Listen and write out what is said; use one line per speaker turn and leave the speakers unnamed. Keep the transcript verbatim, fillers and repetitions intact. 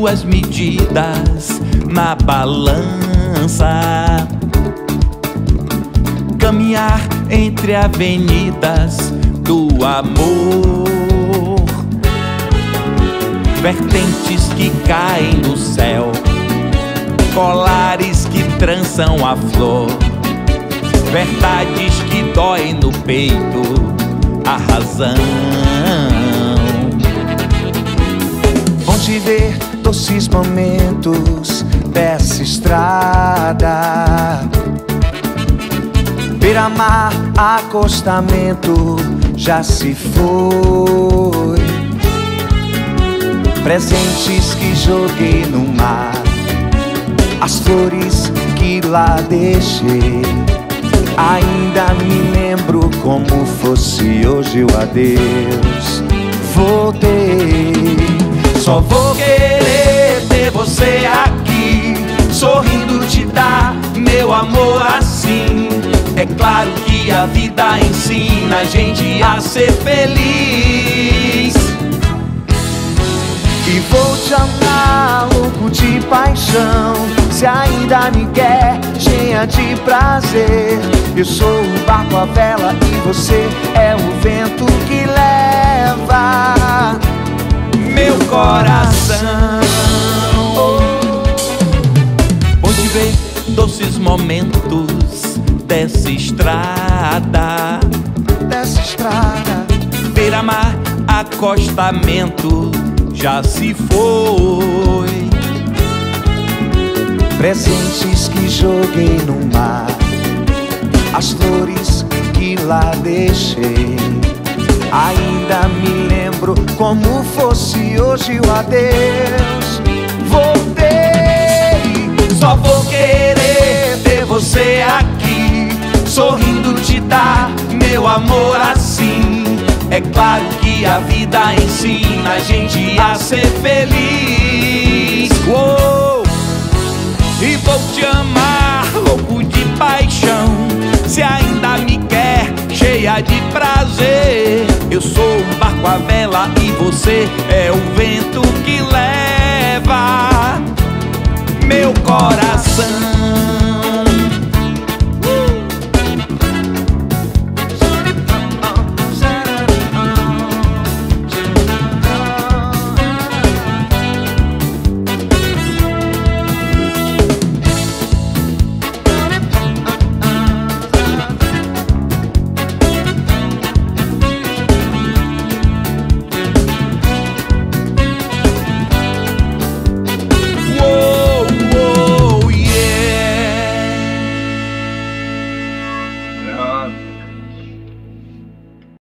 duas medidas na balança, caminhar entre avenidas do amor, vertentes que caem do céu, colares que trançam a flor, verdades que doem no peito a razão.
Vão te ver doces momentos dessa estrada, beira-mar, acostamento já se foi, presentes que joguei no mar, as flores que lá deixei, ainda me lembro como fosse hoje o adeus. Voltei,
só vou querer ter você aqui, sorrindo te dar meu amor assim. É claro que a vida ensina a gente a ser feliz,
e vou te amar louco de paixão, se ainda me quer, cheia de prazer. Eu sou o barco, a vela e você é o vento que leva
meu coração. Onde ver doces momentos dessa estrada,
dessa estrada,
beira-mar, acostamento já se foi,
presentes que joguei no mar, as flores que lá deixei, ainda me lembro como fosse hoje o adeus. Voltei,
só vou querer ter você aqui, sorrindo te dar meu amor assim. É claro que a vida ensina a gente a ser feliz. Uou! E vou te amar louco de paixão, se ainda me quer, cheia de prazer. Eu sou o barco, a vela e você é o vento que leva meu coração.